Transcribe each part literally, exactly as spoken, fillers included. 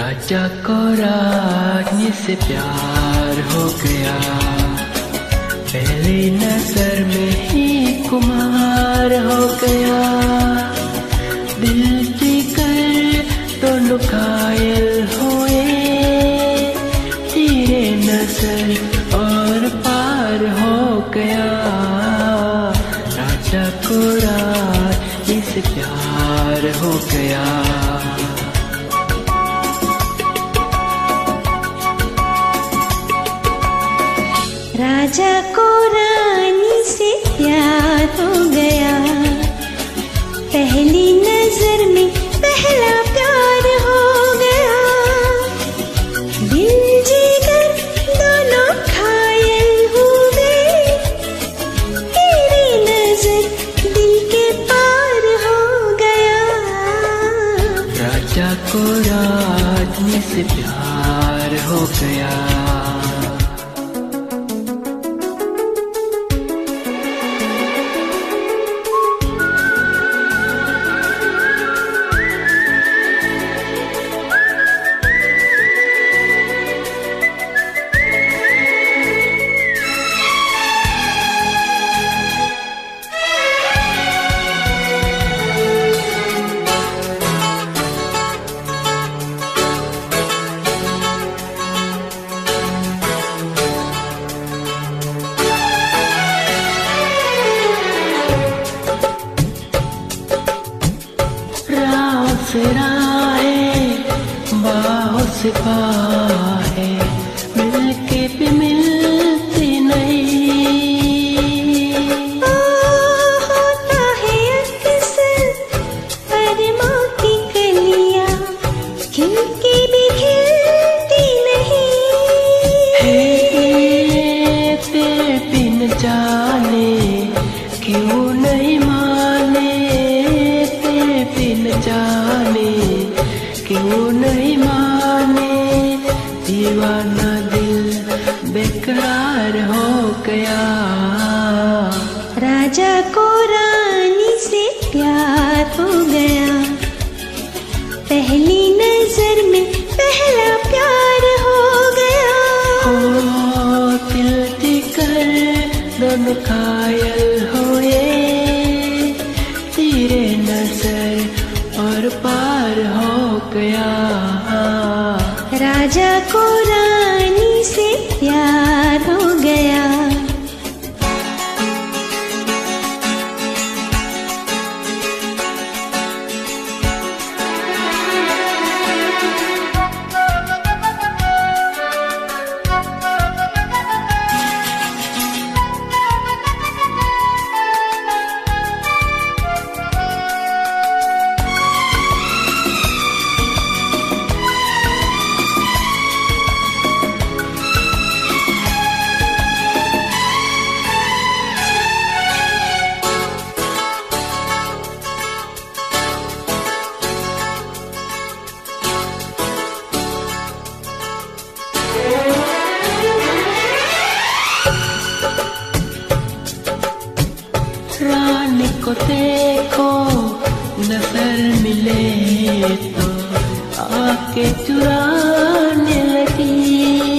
राजा को रानी से प्यार हो गया, पहली नजर में ही कुमार हो गया। दिल जीकर दोनों घायल हुए, तेरे नजर और पार हो गया। राजा को रानी से प्यार हो गया। राजा को रानी से प्यार हो गया, पहली नजर में पहला प्यार हो गया। दिल जीकर दोनों घायल हुए, तेरी नजर दिल के पार हो गया। राजा को रानी से प्यार हो गया। से राहें बाहों से बाहें मिलके भी मिलती नहीं। ओ होता है अक्सर अरमां की कलियां खिलके भी खिलती नहीं। हे तेरे बिन जाने क्यों नहीं माने, तेरे बिन जाने क्यों नहीं माने। दीवाना दिल बेकरार हो गया। राजा को रानी से प्यार हो गया, पहली नजर में पहला प्यार हो गया। ओ दिल जीकर दोनों घायल हुए, तेरे नजर और पार हो गया। राजा को रानी से प्यार हो गया। रानी को देखो नजर मिले तो आके चुराने लगी।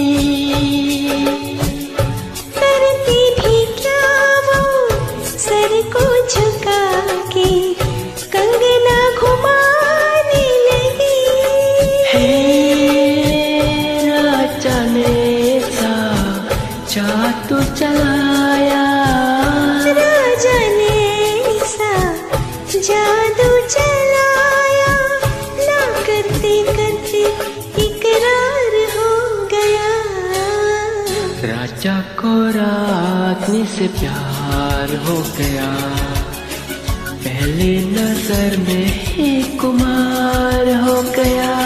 करती भी क्या वो सर को झुका के कंगना घुमाने लगी। हे राजा ने सा जादू चलाया, राजा ने सा जादू चलाया। ना करते करते इकरार हो गया। राजा को रानी से प्यार हो गया, पहली नजर में ही कुमार हो गया।